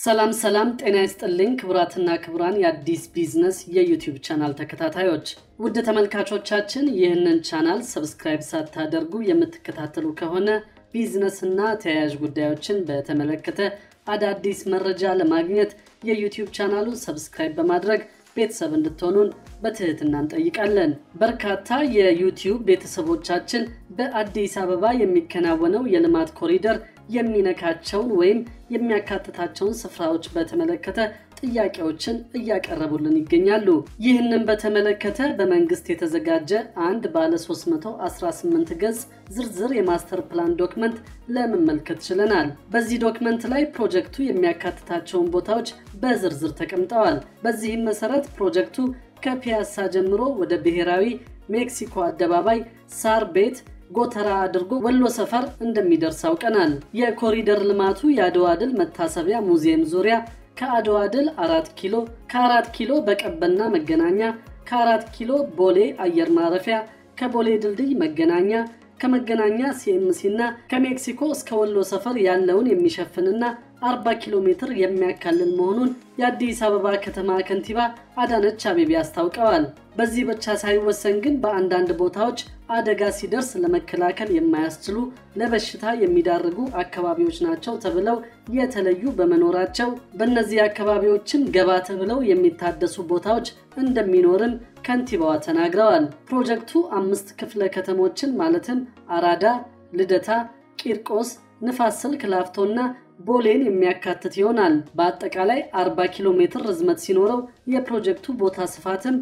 ሰላም ጤና ይስጥልኝ ክቡራትና ክቡራን የአዲስ ቢዝነስ የዩቲዩብ ቻናል ተከታታዮች ውድ ተመልካቾቻችን ይህንን ቻናል ሰብስክራይብ ሳታደርጉ የምትከታተሉ ከሆነ ቢዝነስና ተያያዥ ጉዳዮችን በተመለከተ አዳዲስ መረጃ ለማግኘት የዩቲዩብ ቻናሉን ሰብስክራይብ በማድረግ ቤተሰብ እንድትሆኑን በትህትና እንጠይቃለን። በርካታ የዩቲዩብ ቤተሰቦቻችን በአዲስ አበባ የሚከናወነው የልማት ኮሪደር የሚነካቸውን ወይም የሚያካትታቸውን ስፍራዎች በተመለከተ ጥያቄዎችን እያቀረቡልን ይገኛሉ። ይህንን በተመለከተ በመንግስት የተዘጋጀ አንድ ባለ 318 ገጽ ዝርዝር የማስተር ፕላን ዶክመንት ለመመልከት ችለናል። በዚህ ዶክመንት ላይ ፕሮጀክቱ የሚያካትታቸውን ቦታዎች በዝርዝር ተቀምጠዋል። በዚህም መሰረት ፕሮጀክቱ ከፒያሳ ጀምሮ ወደ ብሔራዊ ሜክሲኮ አደባባይ ሳር ቤት ጎተራ አድርጎ ወሎ ሰፈር እንደሚደርስ አውቀናል። የኮሪደር ልማቱ የአድዋ ድል መታሰቢያ ሙዚየም ዙሪያ ከአድዋ ድል 4 ኪሎ፣ ከ4 ኪሎ በቀበና መገናኛ፣ ከ4 ኪሎ ቦሌ አየር ማረፊያ፣ ከቦሌ ድልድይ መገናኛ፣ ከመገናኛ ሲኤምሲና ከሜክሲኮ እስከ ወሎ ሰፈር ያለውን የሚሸፍንና 40 ኪሎ ሜትር የሚያካልል መሆኑን የአዲስ አበባ ከተማ ከንቲባ አዳነች አቤቤ አስታውቀዋል። በዚህ ብቻ ሳይወሰን ግን በአንዳንድ ቦታዎች አደጋ ሲደርስ ለመከላከል የማያስችሉ ለበሽታ የሚዳርጉ አካባቢዎች ናቸው ተብለው የተለዩ በመኖራቸው በእነዚህ አካባቢዎችም ገባ ተብለው የሚታደሱ ቦታዎች እንደሚኖርም ከንቲባዋ ተናግረዋል። ፕሮጀክቱ 5 ክፍለ ከተሞችን ማለትም አራዳ፣ ልደታ፣ ቂርቆስ፣ ንፋስ ስልክ ላፍቶና ቦሌን የሚያካትት ይሆናል። በአጠቃላይ 40 ኪሎ ሜትር ርዝመት ሲኖረው የፕሮጀክቱ ቦታ ስፋትም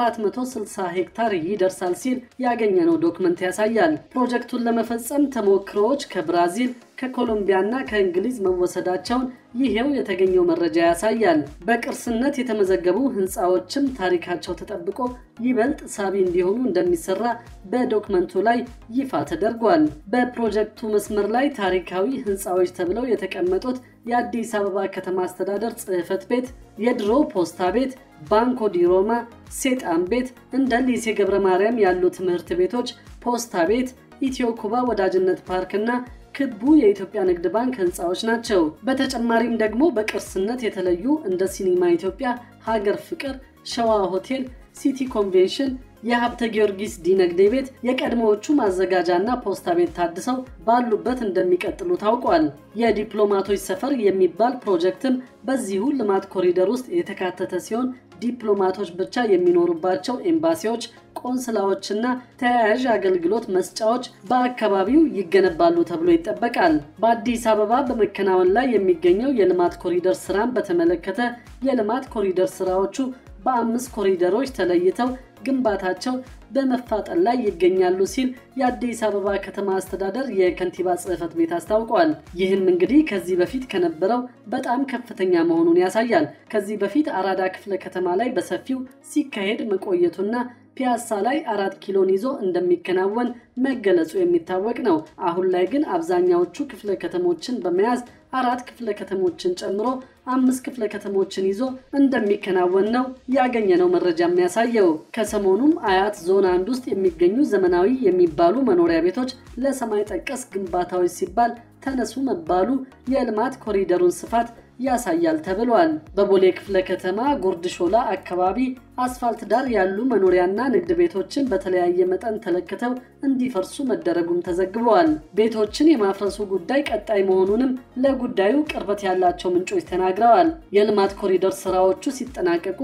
460 ሄክታር ይደርሳል ሲል ያገኘነው ዶክመንት ያሳያል። ፕሮጀክቱን ለመፈጸም ተሞክሮዎች ከብራዚል፣ ከኮሎምቢያና ከእንግሊዝ መወሰዳቸውን ይሄው የተገኘው መረጃ ያሳያል። በቅርስነት የተመዘገቡ ህንጻዎችም ታሪካቸው ተጠብቆ ይበልጥ ሳቢ እንዲሆኑ እንደሚሰራ በዶክመንቱ ላይ ይፋ ተደርጓል። በፕሮጀክቱ መስመር ላይ ታሪካዊ ህንጻዎች ተብለው የተቀመጡት የአዲስ አበባ ከተማ አስተዳደር ጽሕፈት ቤት፣ የድሮ ፖስታ ቤት፣ ባንኮ ዲ ሮማ፣ ሴጣን ቤት፣ እንደ ሊሴ ገብረ ማርያም ያሉ ትምህርት ቤቶች፣ ፖስታ ቤት፣ ኢትዮ ኩባ ወዳጅነት ፓርክና ክቡ የኢትዮጵያ ንግድ ባንክ ህንጻዎች ናቸው። በተጨማሪም ደግሞ በቅርስነት የተለዩ እንደ ሲኒማ ኢትዮጵያ፣ ሀገር ፍቅር፣ ሸዋ ሆቴል፣ ሲቲ ኮንቬንሽን፣ የሀብተ ጊዮርጊስ ዲነግዴ ቤት የቀድሞዎቹ ማዘጋጃና ፖስታ ቤት ታድሰው ባሉበት እንደሚቀጥሉ ታውቋል። የዲፕሎማቶች ሰፈር የሚባል ፕሮጀክትም በዚሁ ልማት ኮሪደር ውስጥ የተካተተ ሲሆን ዲፕሎማቶች ብቻ የሚኖሩባቸው ኤምባሲዎች፣ ቆንስላዎችና ተያያዥ አገልግሎት መስጫዎች በአካባቢው ይገነባሉ ተብሎ ይጠበቃል። በአዲስ አበባ በመከናወን ላይ የሚገኘው የልማት ኮሪደር ስራን በተመለከተ የልማት ኮሪደር ስራዎቹ በ5 ኮሪደሮች ተለይተው ግንባታቸው በመፋጠን ላይ ይገኛሉ ሲል የአዲስ አበባ ከተማ አስተዳደር የከንቲባ ጽሕፈት ቤት አስታውቋል። ይህም እንግዲህ ከዚህ በፊት ከነበረው በጣም ከፍተኛ መሆኑን ያሳያል። ከዚህ በፊት አራዳ ክፍለ ከተማ ላይ በሰፊው ሲካሄድ መቆየቱና ፒያሳ ላይ 4 ኪሎን ይዞ እንደሚከናወን መገለጹ የሚታወቅ ነው። አሁን ላይ ግን አብዛኛዎቹ ክፍለ ከተሞችን በመያዝ 4 ክፍለ ከተሞችን ጨምሮ 5 ክፍለ ከተሞችን ይዞ እንደሚከናወን ነው ያገኘነው መረጃ የሚያሳየው። ከሰሞኑም አያት ዞን 1 ውስጥ የሚገኙ ዘመናዊ የሚባሉ መኖሪያ ቤቶች ለሰማይ ጠቀስ ግንባታዎች ሲባል ተነሱ መባሉ የልማት ኮሪደሩን ስፋት ያሳያል ተብሏል። በቦሌ ክፍለ ከተማ ጉርድ ሾላ አካባቢ አስፋልት ዳር ያሉ መኖሪያና ንግድ ቤቶችን በተለያየ መጠን ተለክተው እንዲፈርሱ መደረጉም ተዘግቧል። ቤቶችን የማፍረሱ ጉዳይ ቀጣይ መሆኑንም ለጉዳዩ ቅርበት ያላቸው ምንጮች ተናግረዋል። የልማት ኮሪደር ስራዎቹ ሲጠናቀቁ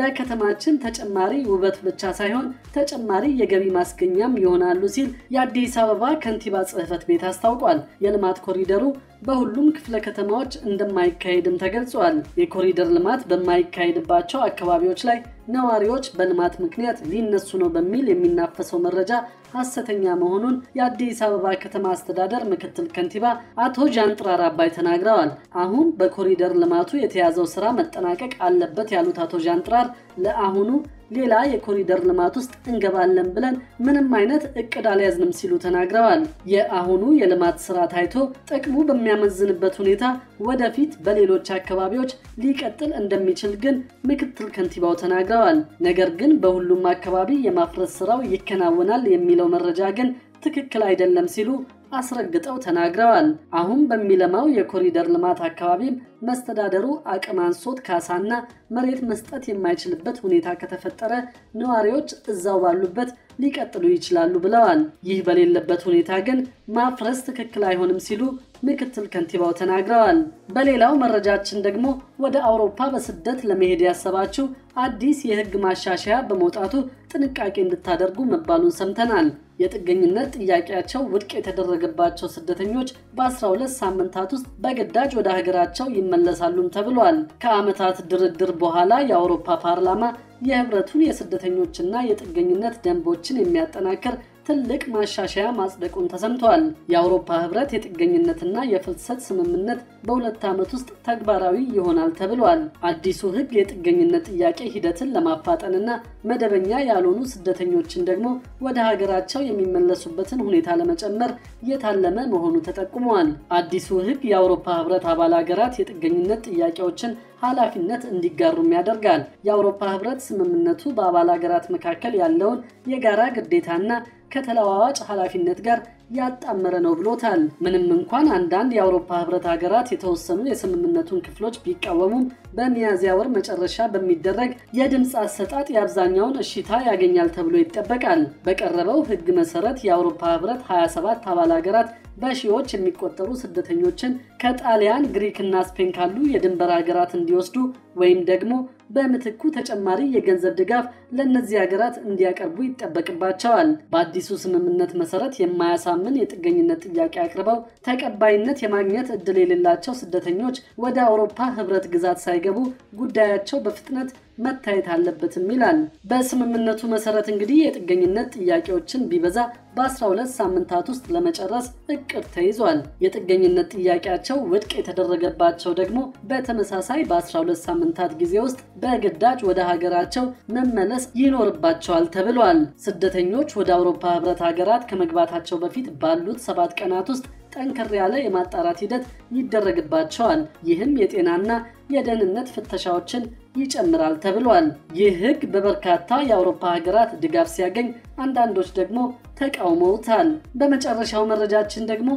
ለከተማችን ተጨማሪ ውበት ብቻ ሳይሆን ተጨማሪ የገቢ ማስገኛም ይሆናሉ ሲል የአዲስ አበባ ከንቲባ ጽሕፈት ቤት አስታውቋል። የልማት ኮሪደሩ በሁሉም ክፍለ ከተማዎች እንደማይካሄድም ተገልጿል። የኮሪደር ልማት በማይካሄድባቸው አካባቢዎች ላይ ነዋሪዎች በልማት ምክንያት ሊነሱ ነው በሚል የሚናፈሰው መረጃ ሐሰተኛ መሆኑን የአዲስ አበባ ከተማ አስተዳደር ምክትል ከንቲባ አቶ ጃንጥራር አባይ ተናግረዋል። አሁን በኮሪደር ልማቱ የተያዘው ስራ መጠናቀቅ አለበት ያሉት አቶ ጃንጥራር ለአሁኑ ሌላ የኮሪደር ልማት ውስጥ እንገባለን ብለን ምንም አይነት እቅድ አልያዝንም ሲሉ ተናግረዋል። የአሁኑ የልማት ስራ ታይቶ ጥቅሙ በሚያመዝንበት ሁኔታ ወደፊት በሌሎች አካባቢዎች ሊቀጥል እንደሚችል ግን ምክትል ከንቲባው ተናግረዋል። ነገር ግን በሁሉም አካባቢ የማፍረስ ስራው ይከናወናል የሚለው መረጃ ግን ትክክል አይደለም ሲሉ አስረግጠው ተናግረዋል። አሁን በሚለማው የኮሪደር ልማት አካባቢም መስተዳደሩ አቅም አንሶት ካሳና መሬት መስጠት የማይችልበት ሁኔታ ከተፈጠረ ነዋሪዎች እዛው ባሉበት ሊቀጥሉ ይችላሉ ብለዋል። ይህ በሌለበት ሁኔታ ግን ማፍረስ ትክክል አይሆንም ሲሉ ምክትል ከንቲባው ተናግረዋል። በሌላው መረጃችን ደግሞ ወደ አውሮፓ በስደት ለመሄድ ያሰባችሁ አዲስ የህግ ማሻሻያ በመውጣቱ ጥንቃቄ እንድታደርጉ መባሉን ሰምተናል። የጥገኝነት ጥያቄያቸው ውድቅ የተደረገባቸው ስደተኞች በ12 ሳምንታት ውስጥ በግዳጅ ወደ ሀገራቸው ይመለሳሉም ተብሏል። ከዓመታት ድርድር በኋላ የአውሮፓ ፓርላማ የህብረቱን የስደተኞችና የጥገኝነት ደንቦችን የሚያጠናክር ትልቅ ማሻሻያ ማጽደቁን ተሰምቷል። የአውሮፓ ህብረት የጥገኝነትና የፍልሰት ስምምነት በ2 ዓመት ውስጥ ተግባራዊ ይሆናል ተብሏል። አዲሱ ህግ የጥገኝነት ጥያቄ ሂደትን ለማፋጠንና መደበኛ ያልሆኑ ስደተኞችን ደግሞ ወደ ሀገራቸው የሚመለሱበትን ሁኔታ ለመጨመር የታለመ መሆኑ ተጠቁሟል። አዲሱ ህግ የአውሮፓ ህብረት አባል ሀገራት የጥገኝነት ጥያቄዎችን ኃላፊነት እንዲጋሩም ያደርጋል። የአውሮፓ ህብረት ስምምነቱ በአባል ሀገራት መካከል ያለውን የጋራ ግዴታና ከተለዋዋጭ ኃላፊነት ጋር ያጣመረ ነው ብሎታል። ምንም እንኳን አንዳንድ የአውሮፓ ህብረት ሀገራት የተወሰኑ የስምምነቱን ክፍሎች ቢቃወሙም በሚያዝያ ወር መጨረሻ በሚደረግ የድምጽ አሰጣጥ የአብዛኛውን እሺታ ያገኛል ተብሎ ይጠበቃል። በቀረበው ህግ መሰረት የአውሮፓ ህብረት 27 አባል ሀገራት በሺዎች የሚቆጠሩ ስደተኞችን ከጣሊያን፣ ግሪክና ስፔን ካሉ የድንበር ሀገራት እንዲወስዱ ወይም ደግሞ በምትኩ ተጨማሪ የገንዘብ ድጋፍ ለነዚህ ሀገራት እንዲያቀርቡ ይጠበቅባቸዋል። በአዲሱ ስምምነት መሰረት የማያሳምን የጥገኝነት ጥያቄ አቅርበው ተቀባይነት የማግኘት እድል የሌላቸው ስደተኞች ወደ አውሮፓ ህብረት ግዛት ሳይገቡ ጉዳያቸው በፍጥነት መታየት አለበትም ይላል። በስምምነቱ መሰረት እንግዲህ የጥገኝነት ጥያቄዎችን ቢበዛ በ12 ሳምንታት ውስጥ ለመጨረስ እቅድ ተይዟል። የጥገኝነት ጥያቄያቸው ውድቅ የተደረገባቸው ደግሞ በተመሳሳይ በ12 ሳምንታት ጊዜ ውስጥ በግዳጅ ወደ ሀገራቸው መመለስ ይኖርባቸዋል ተብሏል። ስደተኞች ወደ አውሮፓ ህብረት ሀገራት ከመግባታቸው በፊት ባሉት 7 ቀናት ውስጥ ጠንከር ያለ የማጣራት ሂደት ይደረግባቸዋል። ይህም የጤናና የደህንነት ፍተሻዎችን ይጨምራል ተብሏል። ይህ ህግ በበርካታ የአውሮፓ ሀገራት ድጋፍ ሲያገኝ አንዳንዶች ደግሞ ተቃውመውታል። በመጨረሻው መረጃችን ደግሞ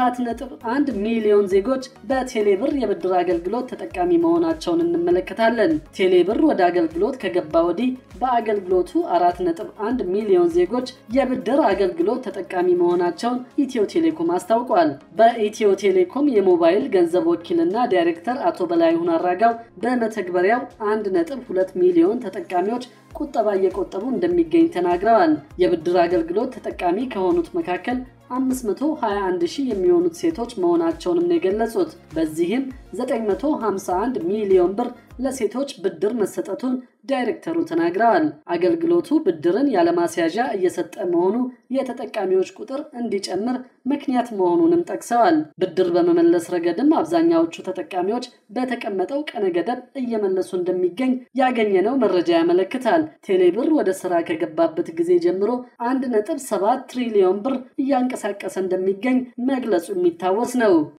4.1 ሚሊዮን ዜጎች በቴሌብር የብድር አገልግሎት ተጠቃሚ መሆናቸውን እንመለከታለን። ቴሌብር ወደ አገልግሎት ከገባ ወዲህ በአገልግሎቱ 4.1 ሚሊዮን ዜጎች የብድር አገልግሎት ተጠቃሚ መሆናቸውን ኢትዮ ቴሌኮም አስታውቋል። በኢትዮ ቴሌኮም የሞባይል ገንዘብ ወኪልና ዳይሬክተር አቶ በላይሁን አራጋው በመተግበሪያው 1.2 ሚሊዮን ተጠቃሚዎች ቁጠባ እየቆጠቡ እንደሚገኝ ተናግረዋል። የብድር አገልግሎት ተጠቃሚ ከሆኑት መካከል 521,000 የሚሆኑት ሴቶች መሆናቸውንም ነው የገለጹት። በዚህም 951 ሚሊዮን ብር ለሴቶች ብድር መሰጠቱን ዳይሬክተሩ ተናግረዋል። አገልግሎቱ ብድርን ያለማስያዣ እየሰጠ መሆኑ የተጠቃሚዎች ቁጥር እንዲጨምር ምክንያት መሆኑንም ጠቅሰዋል። ብድር በመመለስ ረገድም አብዛኛዎቹ ተጠቃሚዎች በተቀመጠው ቀነ ገደብ እየመለሱ እንደሚገኝ ያገኘነው መረጃ ያመለክታል። ቴሌብር ወደ ስራ ከገባበት ጊዜ ጀምሮ 1.7 ትሪሊዮን ብር እያንቀሳቀሰ እንደሚገኝ መግለጹ የሚታወስ ነው።